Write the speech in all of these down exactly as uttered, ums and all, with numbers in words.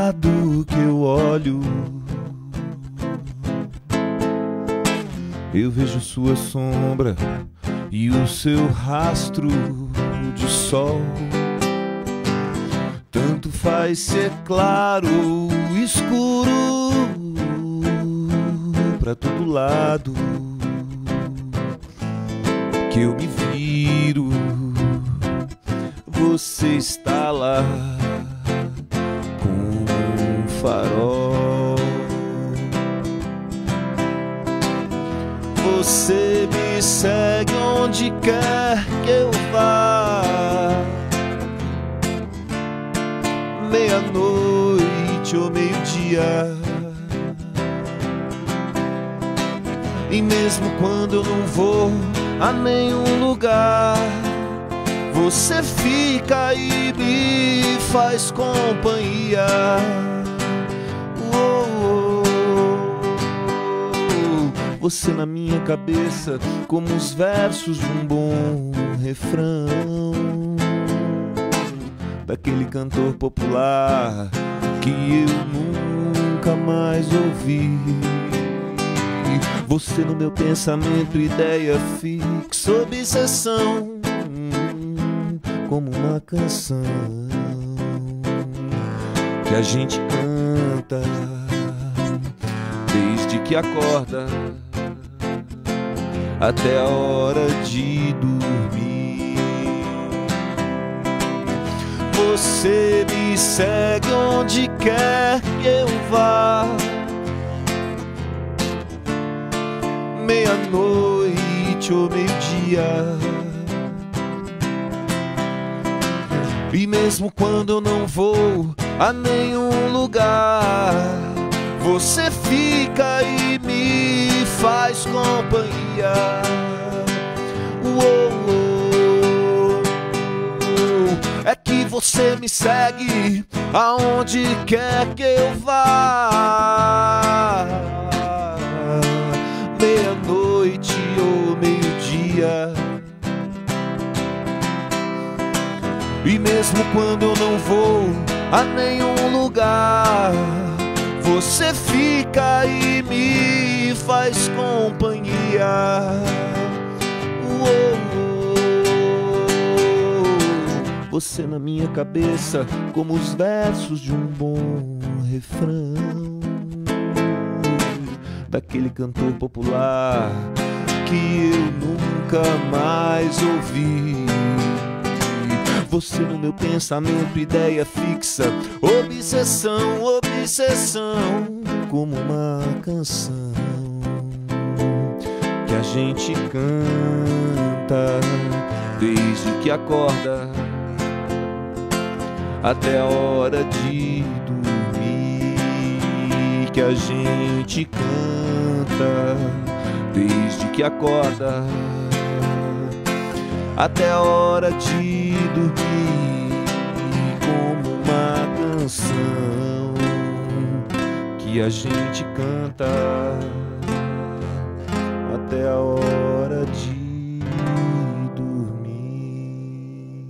lado que eu olho, eu vejo sua sombra e o seu rastro de sol. Tanto faz ser claro ou escuro, pra todo lado que eu me viro, você está lá como um farol. Você me segue onde quer que eu vá, meia-noite ou meio-dia. E mesmo quando eu não vou a nenhum lugar, você fica e me faz companhia. Oh, oh, oh. Você na minha cabeça como os versos de um bom refrão daquele cantor popular que eu nunca mais ouvi. Você no meu pensamento, ideia fixa, obsessão, como uma canção que a gente canta desde que acorda até a hora de dormir. Você me segue onde quer que eu vá, meia-noite ou meio-dia. E mesmo quando eu não vou a nenhum lugar, você fica e me faz companhia. Oh, oh, oh. É que você me segue aonde quer que eu vá, meia-noite ou meio-dia. E mesmo quando eu não vou a nenhum lugar, você fica e me faz companhia. Oh, oh, oh. Você na minha cabeça como os versos de um bom refrão daquele cantor popular que eu nunca mais ouvi. Você no meu pensamento, ideia fixa, obsessão, obsessão, como uma canção que a gente canta desde que acorda até a hora de dormir, que a gente canta desde que acorda até a hora de dormir, como uma canção que a gente canta até a hora de dormir.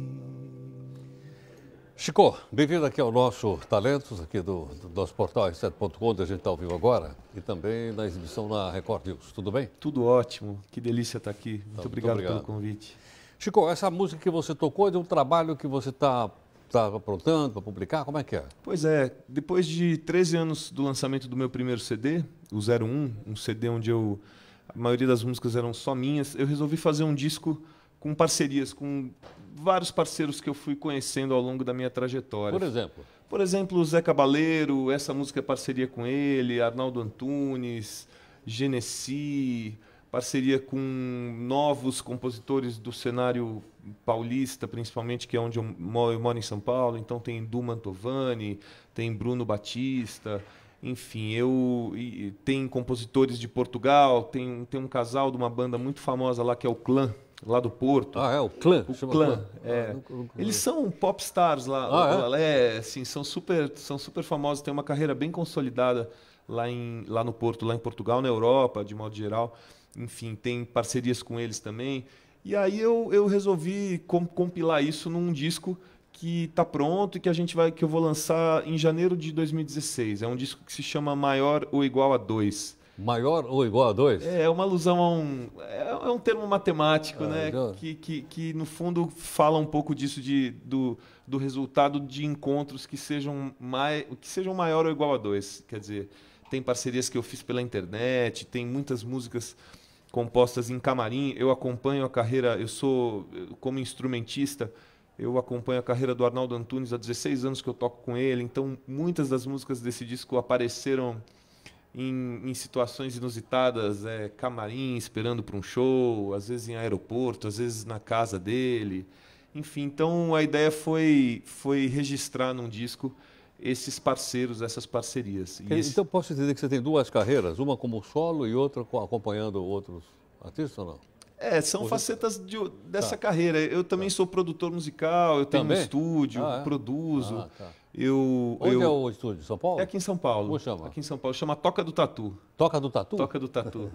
Chico, bem-vindo aqui ao nosso Talentos, aqui do, do nosso portal R sete ponto com, onde a gente está ao vivo agora, e também na exibição na Record News. Tudo bem? Tudo ótimo, que delícia estar aqui. Muito, Então, obrigado, muito obrigado pelo convite. Chico, essa música que você tocou é de um trabalho que você está tá aprontando para publicar? Como é que é? Pois é, depois de treze anos do lançamento do meu primeiro C D, o zero um, um C D onde eu, a maioria das músicas eram só minhas, eu resolvi fazer um disco com parcerias, com vários parceiros que eu fui conhecendo ao longo da minha trajetória. Por exemplo? Por exemplo, o Zé Cabaleiro, essa música é parceria com ele, Arnaldo Antunes, Genesi, parceria com novos compositores do cenário paulista, principalmente, que é onde eu moro, eu moro em São Paulo. Então tem Du Mantovani, tem Bruno Batista, enfim, eu e, tem compositores de Portugal, tem, tem um casal de uma banda muito famosa lá que é o Clã, lá do Porto. Ah, é o Clã? O Chama Clã, Clã. é. Ah, nunca- nunca- Eles são popstars lá, Ah, lá é, assim, são super, são super famosos, têm uma carreira bem consolidada lá, em, lá no Porto, lá em Portugal, na Europa, de modo geral. Enfim, tem parcerias com eles também. E aí eu, eu resolvi com- compilar isso num disco que está pronto e que a gente vai, que eu vou lançar em janeiro de dois mil e dezesseis. É um disco que se chama Maior ou Igual a Dois. Maior ou igual a dois? É uma alusão a um... É um termo matemático, ah, né? Já... Que, que, que, no fundo, fala um pouco disso, de, do, do resultado de encontros que sejam, mai, que sejam maior ou igual a dois. Quer dizer, tem parcerias que eu fiz pela internet, tem muitas músicas compostas em camarim. Eu acompanho a carreira... Eu sou, como instrumentista, eu acompanho a carreira do Arnaldo Antunes há dezesseis anos que eu toco com ele. Então, muitas das músicas desse disco apareceram... Em, em situações inusitadas, é, camarim esperando para um show, às vezes em aeroporto, às vezes na casa dele. Enfim, então a ideia foi, foi registrar num disco esses parceiros, essas parcerias. E então esse... posso entender que você tem duas carreiras, uma como solo e outra acompanhando outros artistas ou não? É, são Você... facetas de, dessa tá. carreira. Eu também tá. sou produtor musical, eu tenho também? um estúdio, ah, é? produzo. Ah, tá. Eu, Onde eu... é o estúdio? São Paulo? É aqui em São Paulo. Como chama? Aqui em São Paulo. Chama Toca do Tatu. Toca do Tatu? Toca do Tatu.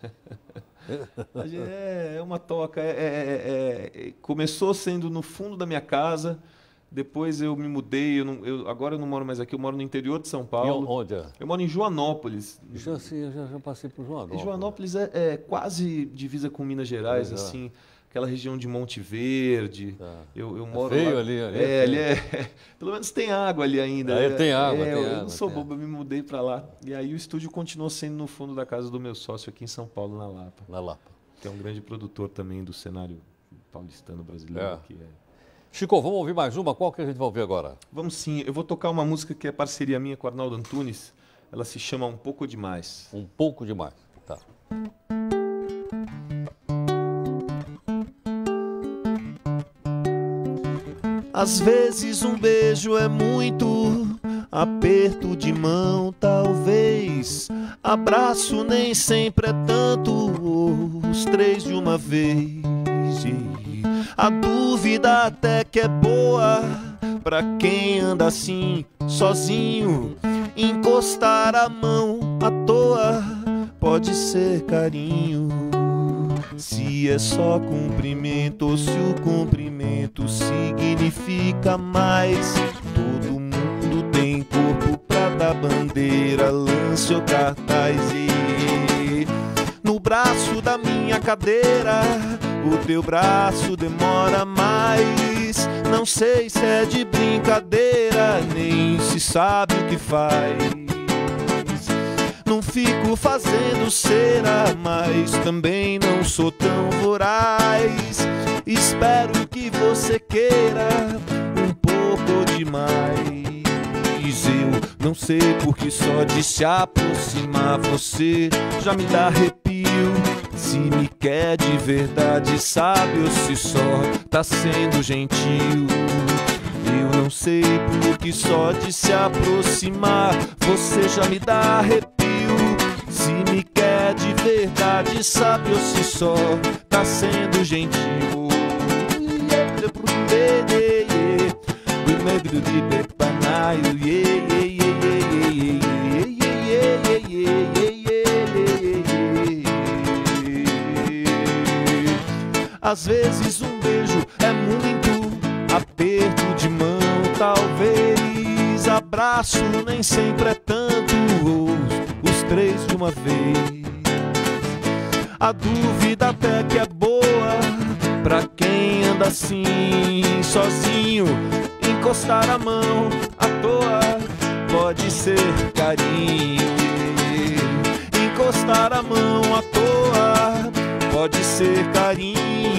é, é uma toca. É, é, é, começou sendo no fundo da minha casa. Depois eu me mudei. Eu não, eu, agora eu não moro mais aqui. Eu moro no interior de São Paulo. E onde é? Eu moro em Joanópolis. Já, sim, eu já, já passei por Joanópolis. Joanópolis é, é quase divisa com Minas Gerais, é. assim. Aquela região de Monte Verde. Tá. Eu, eu moro é feio lá. ali, ali. É, ali é, pelo menos tem água ali ainda. É, tem água, é, tem eu, água. Eu não sou tem bobo, água. eu me mudei para lá. E aí o estúdio continuou sendo no fundo da casa do meu sócio aqui em São Paulo, na Lapa. Na Lapa. Que é um grande produtor também do cenário paulistano brasileiro. É. Que é... Chico, vamos ouvir mais uma? Qual que a gente vai ouvir agora? Vamos sim. Eu vou tocar uma música que é parceria minha com o Arnaldo Antunes. Ela se chama Um Pouco Demais. Um Pouco Demais. Tá. Às vezes um beijo é muito, aperto de mão talvez, abraço nem sempre é tanto, os três de uma vez. A dúvida até que é boa pra quem anda assim, sozinho, encostar a mão à toa pode ser carinho. Se é só cumprimento ou se o cumprimento significa mais. Todo mundo tem corpo pra dar bandeira, lance ou cartaz. E no braço da minha cadeira, o teu braço demora mais. Não sei se é de brincadeira, nem se sabe o que faz. Não fico fazendo cera, mas também não sou tão voraz. Espero que você queira um pouco demais. Eu não sei porque só de se aproximar você já me dá arrepio. Se me quer de verdade, sabe, ou se só tá sendo gentil. Eu não sei porque só de se aproximar você já me dá arrepio. Se me quer de verdade, sabe, ou se só tá sendo gentil. Às vezes um beijo é muito, aperto de mão talvez, abraço nem sempre é tanto, os três de uma vez. A dúvida até que é boa pra quem anda assim, sozinho, encostar a mão à toa pode ser carinho. Encostar a mão à toa pode ser carinho.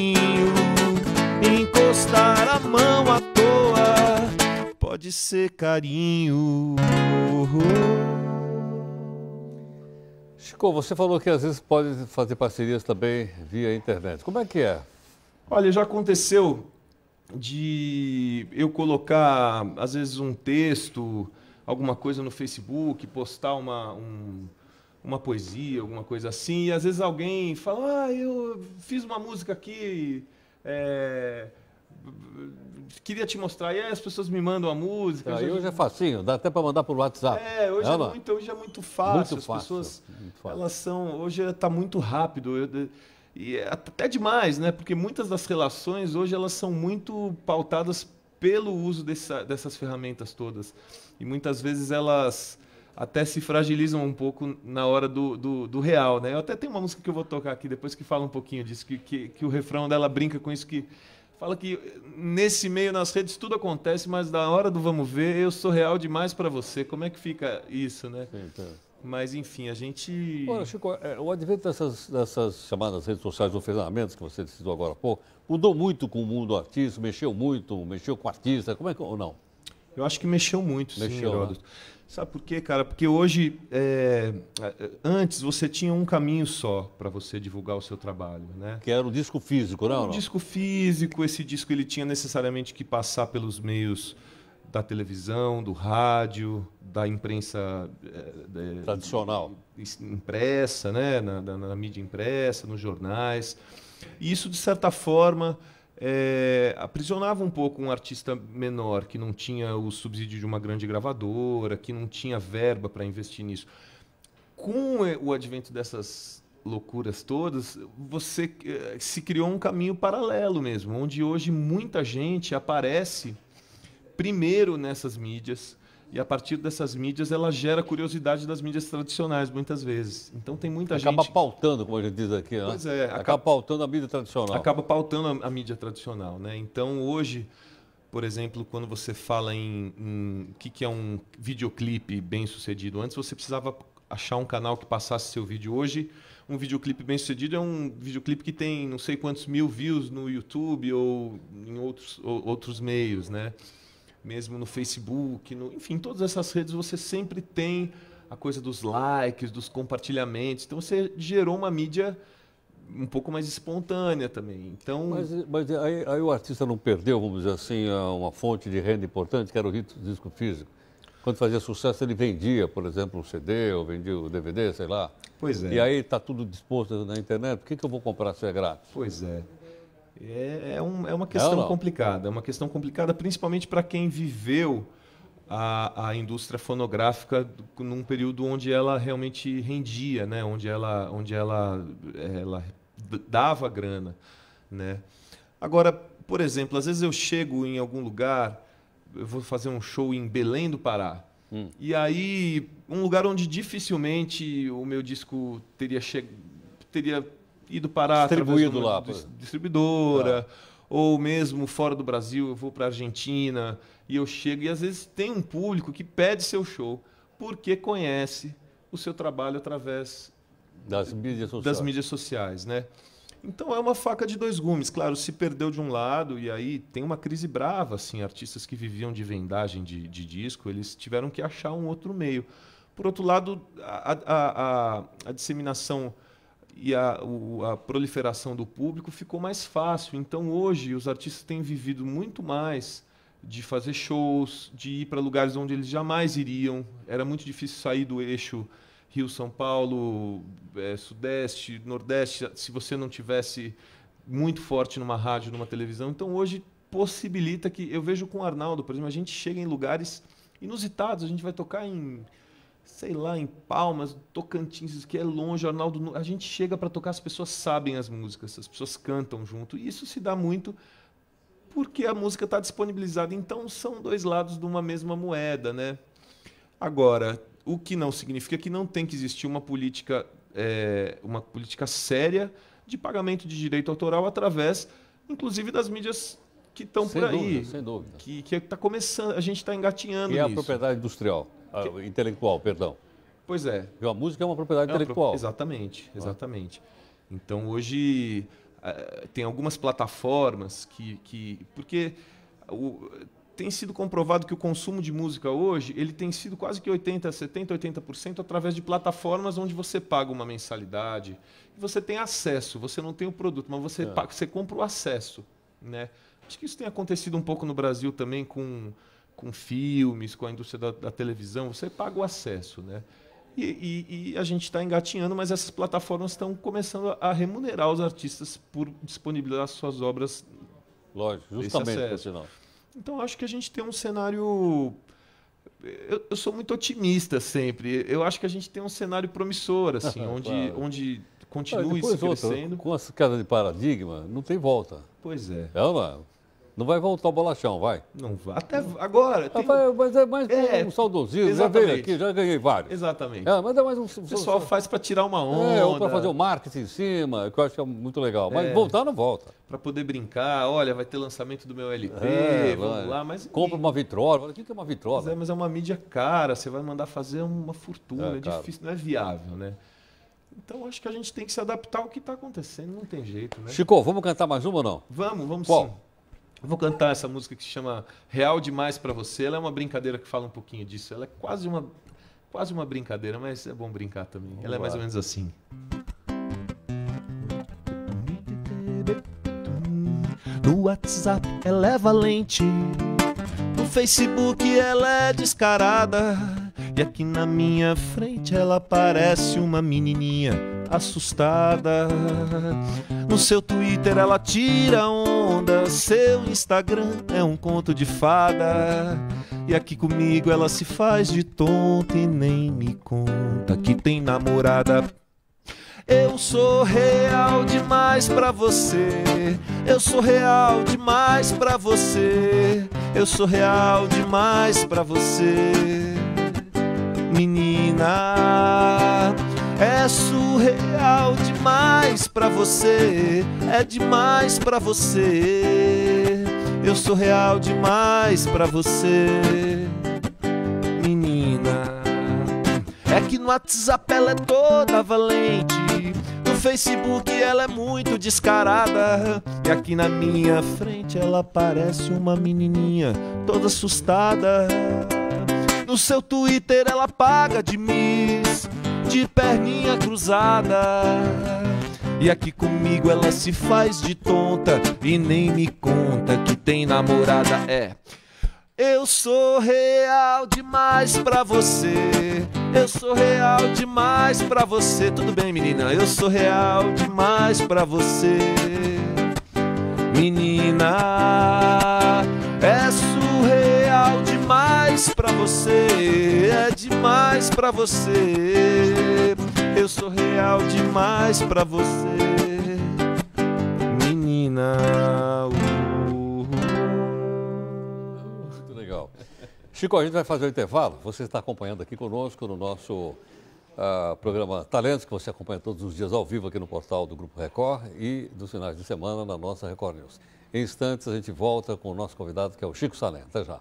Encostar a mão à toa pode ser carinho. Chico, você falou que às vezes pode fazer parcerias também via internet. Como é que é? Olha, já aconteceu de eu colocar, às vezes, um texto, alguma coisa no Facebook, postar uma, um, uma poesia, alguma coisa assim, e às vezes alguém fala, ah, eu fiz uma música aqui, é, queria te mostrar. E aí as pessoas me mandam a música. Ah, já... Hoje é facinho, dá até para mandar por WhatsApp. É, hoje é, é, muito, hoje é muito fácil. Muito as fácil, pessoas, muito fácil. Elas são, hoje está muito rápido. Eu, e é até demais, né? Porque muitas das relações hoje elas são muito pautadas pelo uso dessa, dessas ferramentas todas. E muitas vezes elas até se fragilizam um pouco na hora do, do, do real, né? Eu até tenho uma música que eu vou tocar aqui depois que fala um pouquinho disso, que, que, que o refrão dela brinca com isso, que fala que nesse meio, nas redes, tudo acontece, mas na hora do vamos ver, eu sou real demais para você. Como é que fica isso, né? Sim, tá. Mas, enfim, a gente... Olha, Chico, é, o advento dessas, dessas chamadas redes sociais ou ferramentas que você citou agora há pouco, mudou muito com o mundo artístico, mexeu muito, mexeu com o artista, como é que... ou não? Eu acho que mexeu muito, mexeu, sim, Heródoto. Né? Sabe por quê, cara? Porque hoje, é, antes você tinha um caminho só para você divulgar o seu trabalho, né? Que era o disco físico, não? O disco físico, esse disco ele tinha necessariamente que passar pelos meios da televisão, do rádio, da imprensa é, tradicional, impressa, né? Na, na, na mídia impressa, nos jornais. E isso, de certa forma... É, aprisionava um pouco um artista menor, que não tinha o subsídio de uma grande gravadora, que não tinha verba para investir nisso. Com o advento dessas loucuras todas, você se criou um caminho paralelo mesmo, onde hoje muita gente aparece primeiro nessas mídias, e a partir dessas mídias ela gera curiosidade das mídias tradicionais, muitas vezes. Então tem muita acaba gente... Acaba pautando, como a gente diz aqui, né? Pois é. Acaba, acaba pautando a mídia tradicional. Acaba pautando a, a mídia tradicional, né? Então hoje, por exemplo, quando você fala em... em o que, que é um videoclipe bem sucedido? Antes você precisava achar um canal que passasse seu vídeo. Hoje, um videoclipe bem sucedido é um videoclipe que tem não sei quantos mil views no YouTube ou em outros, ou, outros meios, né? Mesmo no Facebook, no, enfim, todas essas redes você sempre tem a coisa dos likes, dos compartilhamentos. Então você gerou uma mídia um pouco mais espontânea também. Então, mas mas aí, aí o artista não perdeu, vamos dizer assim, uma fonte de renda importante, que era o disco físico. Quando fazia sucesso ele vendia, por exemplo, o C D ou vendia o D V D, sei lá. Pois é. E aí está tudo disposto na internet. Por que, que eu vou comprar se é grátis? Pois é. É, é, um, é uma questão é complicada, é uma questão complicada principalmente para quem viveu a, a indústria fonográfica num período onde ela realmente rendia, né? Onde ela, onde ela, ela dava grana, né? Agora, por exemplo, às vezes eu chego em algum lugar, eu vou fazer um show em Belém do Pará, hum. e aí um lugar onde dificilmente o meu disco teria chegado, teria ido parar distribuído lá, distribuidora, ah. ou mesmo fora do Brasil, eu vou para a Argentina e eu chego e às vezes tem um público que pede seu show porque conhece o seu trabalho através das mídias sociais, das mídias sociais, né? Então é uma faca de dois gumes, claro, se perdeu de um lado e aí tem uma crise brava, assim, artistas que viviam de vendagem de, de disco, eles tiveram que achar um outro meio. Por outro lado, a, a, a, a disseminação e a, o, a proliferação do público ficou mais fácil. Então, hoje, os artistas têm vivido muito mais de fazer shows, de ir para lugares onde eles jamais iriam. Era muito difícil sair do eixo Rio-São Paulo, é, Sudeste, Nordeste, se você não tivesse muito forte numa rádio, numa televisão. Então, hoje, possibilita que... Eu vejo com o Arnaldo, por exemplo, a gente chega em lugares inusitados. A gente vai tocar em... sei lá, em Palmas, Tocantins, que é longe, Arnaldo, a gente chega para tocar, as pessoas sabem as músicas, as pessoas cantam junto, e isso se dá muito porque a música está disponibilizada. Então, são dois lados de uma mesma moeda, né? Agora, o que não significa que não tem que existir uma política, é, uma política séria de pagamento de direito autoral através, inclusive, das mídias que estão por aí. Dúvida, sem dúvida. Que que está começando, a gente está engatinhando nisso. E é a propriedade industrial. Que... intelectual, perdão. Pois é. A música é uma propriedade é uma intelectual. Pro... Exatamente, exatamente. Ah. Então, hoje, uh, tem algumas plataformas que... que porque o, tem sido comprovado que o consumo de música hoje ele tem sido quase que oitenta por cento, setenta por cento, oitenta por cento através de plataformas onde você paga uma mensalidade e você tem acesso. Você não tem o produto, mas você, é. paga, você compra o acesso, né? Acho que isso tem acontecido um pouco no Brasil também com... com filmes, com a indústria da, da televisão, você paga o acesso, né? E, e, e a gente está engatinhando, mas essas plataformas estão começando a, a remunerar os artistas por disponibilizar suas obras. Lógico, justamente por sinal. Então, acho que a gente tem um cenário... Eu, eu sou muito otimista sempre. Eu acho que a gente tem um cenário promissor, assim, onde, claro. onde continue se crescendo. Outra, com essa queda de paradigma, não tem volta. Pois é. É ou não? Não vai voltar o bolachão, vai? Não vai. Até agora. Tem... Ah, mas é mais é, um saudosismo. Já veio aqui, já ganhei vários. Exatamente. É, mas é mais um... O pessoal faz para tirar uma onda. É, ou para fazer o marketing em cima, que eu acho que é muito legal. Mas é. voltar não volta. Para poder brincar, olha, vai ter lançamento do meu L P, é, vamos vai. lá. Mas compra uma vitrola. O que é uma vitrola? Mas é, mas é uma mídia cara, você vai mandar fazer uma fortuna, é, é difícil, não é viável, né? Então, acho que a gente tem que se adaptar ao que está acontecendo, não tem jeito, né? Chico, vamos cantar mais uma ou não? Vamos, vamos Qual? sim. Eu vou cantar essa música que se chama Real Demais Pra Você. Ela é uma brincadeira que fala um pouquinho disso. Ela é quase uma, quase uma brincadeira, mas é bom brincar também. Vamos Ela é mais lá. ou menos assim. No WhatsApp ela é valente, no Facebook ela é descarada, e aqui na minha frente ela parece uma menininha assustada. No seu Twitter ela tira onda, seu Instagram é um conto de fada, e aqui comigo ela se faz de tonta e nem me conta que tem namorada. Eu sou real demais pra você, eu sou real demais pra você, eu sou real demais pra você, menina. É surreal demais pra você, é demais pra você, eu sou real demais pra você, menina. É que no WhatsApp ela é toda valente, no Facebook ela é muito descarada, e aqui na minha frente ela parece uma menininha toda assustada. No seu Twitter ela paga de miss, de perninha cruzada, e aqui comigo ela se faz de tonta e nem me conta que tem namorada. É, eu sou real demais pra você, eu sou real demais pra você. Tudo bem, menina? Eu sou real demais pra você, menina. É surreal demais pra você, é demais pra você, eu sou real demais pra você, menina. Muito legal. Chico, a gente vai fazer o intervalo. Você está acompanhando aqui conosco no nosso uh, programa Talentos, que você acompanha todos os dias ao vivo aqui no portal do Grupo Record e dos finais de semana na nossa Record News. Em instantes, a gente volta com o nosso convidado, que é o Chico Salem. Até já.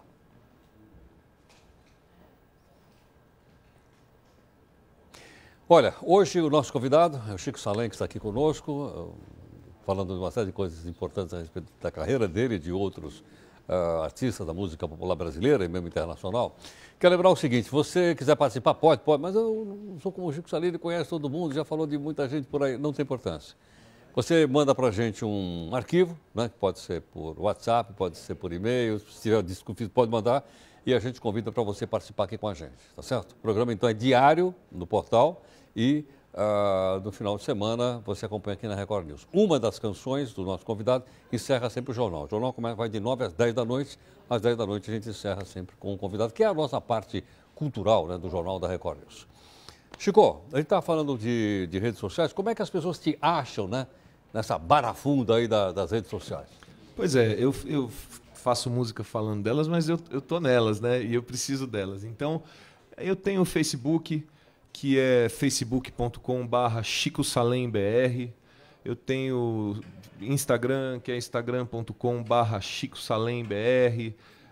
Olha, hoje o nosso convidado é o Chico Salem, que está aqui conosco, falando de uma série de coisas importantes a respeito da carreira dele e de outros uh, artistas da música popular brasileira e mesmo internacional. Quero lembrar o seguinte: se você quiser participar, pode, pode, mas eu não sou como o Chico Salem, ele conhece todo mundo, já falou de muita gente por aí, não tem importância. Você manda para a gente um arquivo, né, que pode ser por WhatsApp, pode ser por e-mail, se tiver disco físico pode mandar, e a gente convida para você participar aqui com a gente, tá certo? O programa então é diário no portal e uh, no final de semana você acompanha aqui na Record News. Uma das canções do nosso convidado encerra sempre o jornal. O jornal vai de nove às dez da noite, às dez da noite a gente encerra sempre com o convidado, que é a nossa parte cultural, né, do jornal da Record News. Chico, a gente está falando de, de redes sociais, como é que as pessoas te acham, né? Nessa barafunda aí da, das redes sociais? Pois é, eu, eu faço música falando delas, mas eu, eu tô nelas, né? E eu preciso delas. Então, eu tenho o Facebook, que é facebook ponto com barra Chico Salem B R. Eu tenho Instagram, que é instagram ponto com barra Chico Salem B R.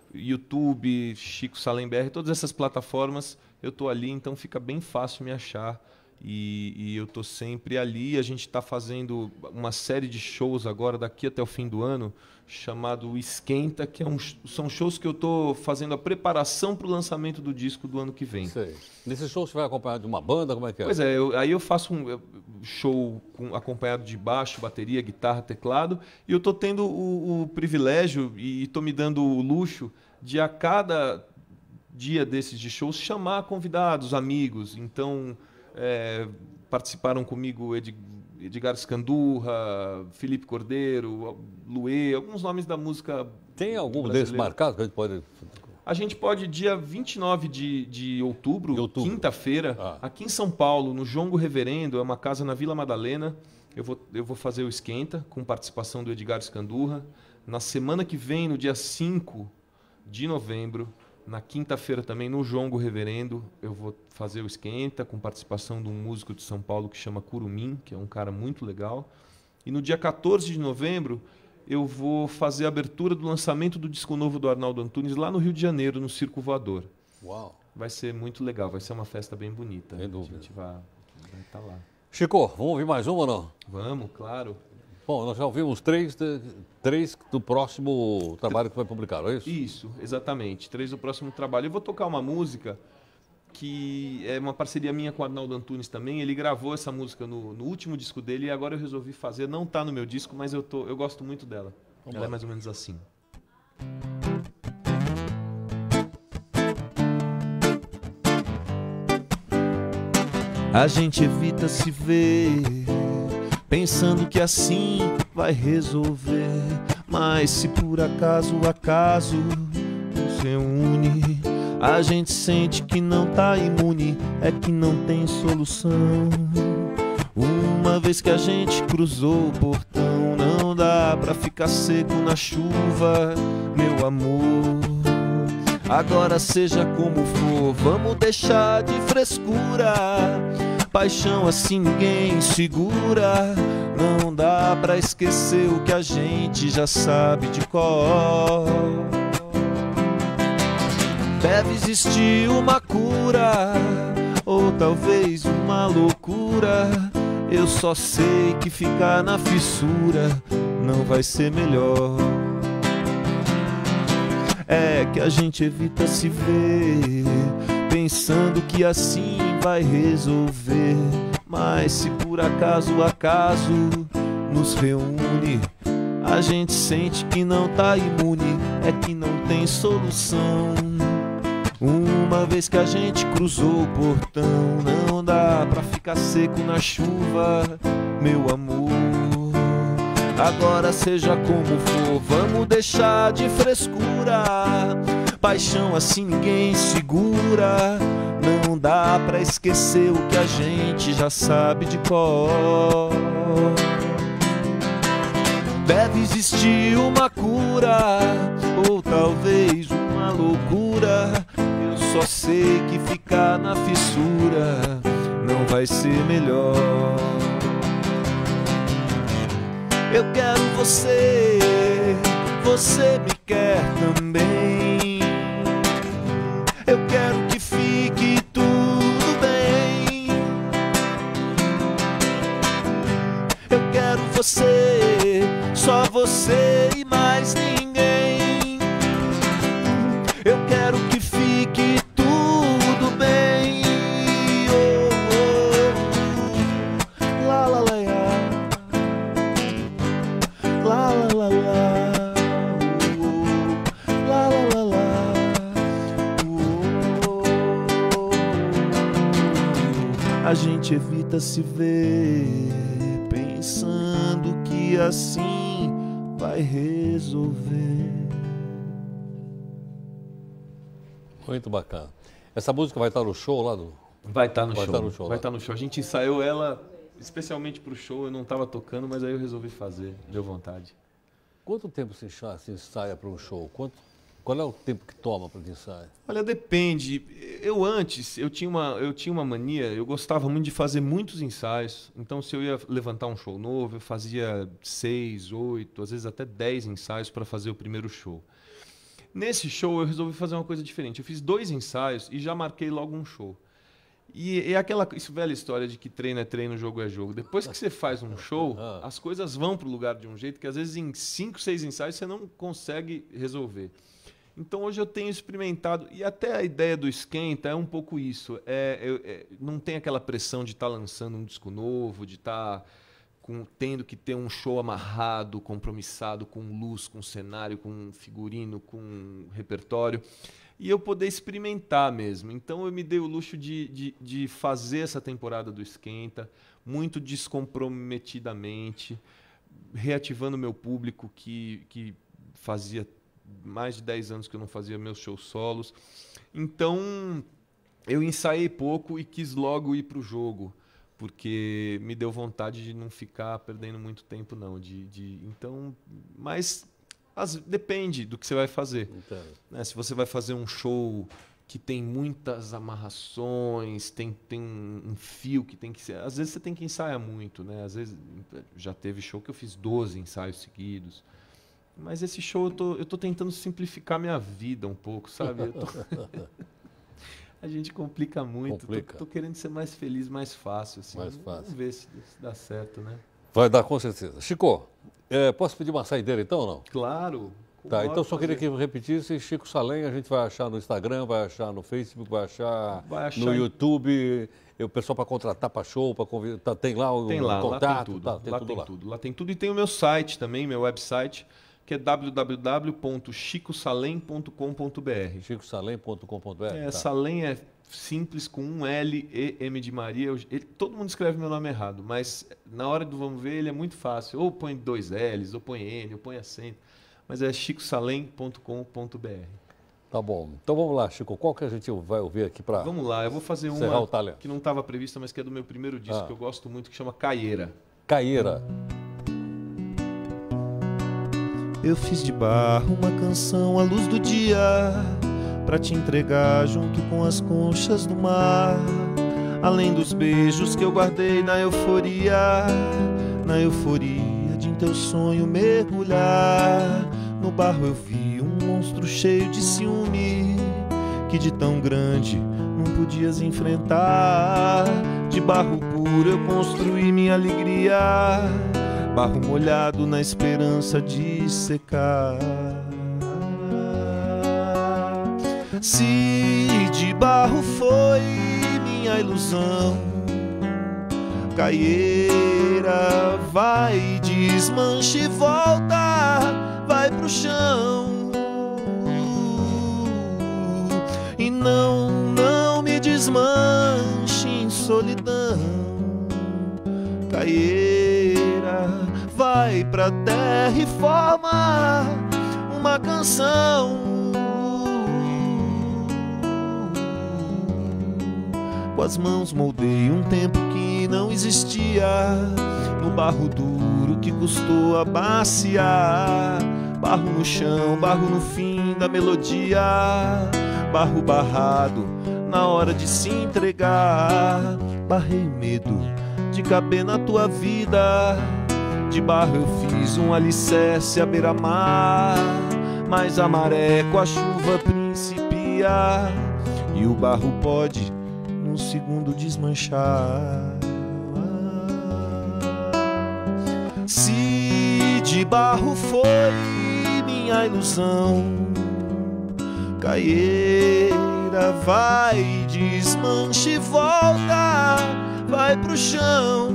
YouTube, Chico Salem B R. Todas essas plataformas eu tô ali, então fica bem fácil me achar. E, e eu estou sempre ali. A gente está fazendo uma série de shows agora, daqui até o fim do ano, chamado Esquenta, que é um, são shows que eu estou fazendo a preparação para o lançamento do disco do ano que vem. Sei. Nesse show você vai acompanhado de uma banda? Como é que é? Pois é, eu, aí eu faço um show com, acompanhado de baixo, bateria, guitarra, teclado, e eu estou tendo o, o privilégio e estou me dando o luxo de, a cada dia desses de shows, chamar convidados, amigos. Então... É, participaram comigo Ed, Edgar Scandurra, Felipe Cordeiro, Luê, alguns nomes da música. Tem algum brasileira. desses marcados que a gente pode... A gente pode, dia vinte e nove de, de outubro, outubro. quinta-feira, ah. aqui em São Paulo, no Jongo Reverendo, é uma casa na Vila Madalena. Eu vou, eu vou fazer o Esquenta, com participação do Edgar Scandurra. Na semana que vem, no dia cinco de novembro, na quinta-feira também, no Jongo Reverendo, eu vou fazer o Esquenta, com participação de um músico de São Paulo que chama Curumim, que é um cara muito legal. E no dia quatorze de novembro, eu vou fazer a abertura do lançamento do disco novo do Arnaldo Antunes, lá no Rio de Janeiro, no Circo Voador. Uau! Vai ser muito legal, vai ser uma festa bem bonita. Sem dúvida. A gente vai estar lá. Chico, vamos ouvir mais uma ou não? Vamos, claro. Bom, nós já ouvimos três, de, três do próximo trabalho que vai publicar, não é isso? Isso, exatamente. Três do próximo trabalho. Eu vou tocar uma música que é uma parceria minha com o Arnaldo Antunes também. Ele gravou essa música no, no último disco dele e agora eu resolvi fazer. Não está no meu disco, mas eu, tô, eu gosto muito dela. Vamos Ela lá. é mais ou menos assim. A gente evita se ver, pensando que assim vai resolver. Mas se por acaso o acaso nos reúne, a gente sente que não tá imune, é que não tem solução. Uma vez que a gente cruzou o portão, não dá pra ficar seco na chuva, meu amor. Agora seja como for, vamos deixar de frescura. Paixão assim ninguém segura. Não dá pra esquecer o que a gente já sabe de cor. Deve existir uma cura, ou talvez uma loucura. Eu só sei que ficar na fissura não vai ser melhor. É que a gente evita se ver, pensando que assim vai resolver. Mas se por acaso o acaso nos reúne, a gente sente que não tá imune, é que não tem solução. Uma vez que a gente cruzou o portão, não dá pra ficar seco na chuva, meu amor. Agora seja como for, vamos deixar de frescura. Paixão assim ninguém segura. Não dá pra esquecer o que a gente já sabe de cor. Deve existir uma cura, ou talvez uma loucura. Eu só sei que ficar na fissura não vai ser melhor. Eu quero você, você me quer também. Eu quero que fique tudo bem. Eu quero você, só você e mais ninguém. Eu quero que fique tudo bem. Oh, oh. La la la la. La la la la. Oh, la la la la. Oh. A gente evita se ver, pensando que assim vai resolver. Muito bacana. Essa música vai estar no show lá do... Vai estar no Vai show. tá no show, vai né? estar no show. A gente ensaiou ela especialmente pro show. Eu não estava tocando, mas aí eu resolvi fazer. Deu vontade. Quanto tempo se ensaia, se ensaia para um show? Quanto, qual é o tempo que toma para o ensaio? Olha, depende. Eu antes, eu tinha, uma, eu tinha uma mania, eu gostava muito de fazer muitos ensaios. Então, se eu ia levantar um show novo, eu fazia seis, oito, às vezes até dez ensaios para fazer o primeiro show. Nesse show, eu resolvi fazer uma coisa diferente. Eu fiz dois ensaios e já marquei logo um show. E é aquela isso, velha história de que treino é treino, jogo é jogo. Depois que você faz um show, as coisas vão para o lugar de um jeito que às vezes em cinco, seis ensaios você não consegue resolver. Então hoje eu tenho experimentado, e até a ideia do Esquenta é um pouco isso. É, é, é, não tem aquela pressão de estar tá lançando um disco novo, de estar tá com, tendo que ter um show amarrado, compromissado, com luz, com cenário, com figurino, com repertório. E eu poder experimentar mesmo. Então eu me dei o luxo de, de, de fazer essa temporada do Esquenta, muito descomprometidamente, reativando meu público que, que fazia mais de dez anos que eu não fazia meus shows solos. Então eu ensaiei pouco e quis logo ir para o jogo, porque me deu vontade de não ficar perdendo muito tempo, não. De, de, então, mas As, depende do que você vai fazer. Entendo. Né? Se você vai fazer um show que tem muitas amarrações, tem, tem um fio que tem que ser... Às vezes você tem que ensaiar muito, né? Às vezes já teve show que eu fiz doze ensaios seguidos. Mas esse show eu tô, eu tô tentando simplificar minha vida um pouco, sabe? Eu tô... A gente complica muito. Complica. Tô, tô querendo ser mais feliz, mais fácil. Assim. Mais fácil. Vamos ver se, se dá certo, né? Vai dar com certeza. Chico, é, posso pedir uma saideira então ou não? Claro. Tá, então só queria fazer. que repetisse, Chico Salem, a gente vai achar no Instagram, vai achar no Facebook, vai achar, Vai achar no em- YouTube, o pessoal para contratar para show, para convidar, tá, tem lá o Tem lá, contato, lá tem tudo. tá, tem lá tudo tem lá. tudo. Lá tem tudo e tem o meu site também, meu website, que é w w w ponto chico salem ponto com ponto b r. chico salem ponto com ponto b r. É, tá. Salem é simples com um L e M de Maria. Eu- ele- todo mundo escreve meu nome errado, mas na hora do vamos ver ele é muito fácil. Ou põe dois L's, ou põe N, ou põe acento. Mas é chico salem ponto com ponto b r. Tá bom. Então vamos lá, Chico, qual que a gente vai ouvir aqui para Vamos lá, eu vou fazer encerrar o uma talento? que não estava prevista, mas que é do meu primeiro disco, Ah. que eu gosto muito, que chama Caieira. Caieira. Eu fiz de barro uma canção à luz do dia pra te entregar junto com as conchas do mar. Além dos beijos que eu guardei na euforia, na euforia de em teu sonho mergulhar. No barro eu vi um monstro cheio de ciúme que de tão grande não podias enfrentar. De barro puro eu construí minha alegria, barro molhado na esperança de secar. Se de barro foi minha ilusão, caieira, vai, desmanche e volta, vai pro chão. E não, não me desmanche em solidão, caieira, vai pra terra e forma uma canção. Com as mãos moldei um tempo que não existia, no barro duro que custou amaciar. Barro no chão, barro no fim da melodia, barro barrado na hora de se entregar. Barrei medo de caber na tua vida, de barro eu fiz um alicerce à beira-mar. Mas a maré com a chuva principia, e o barro pode num segundo desmanchar. Se de barro foi minha ilusão, caieira, vai, desmanche e volta, vai pro chão.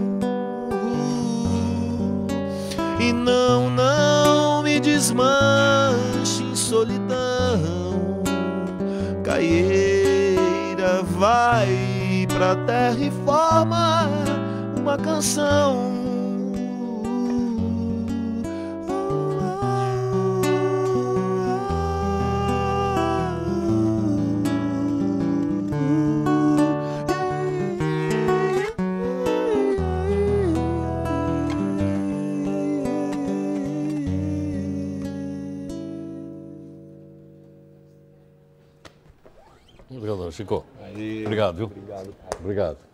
E não, não me desmanche em solidão, caieira, vai pra terra e forma uma canção. Obrigado, Chico. Aí, Obrigado, viu? obrigado. Obrigado.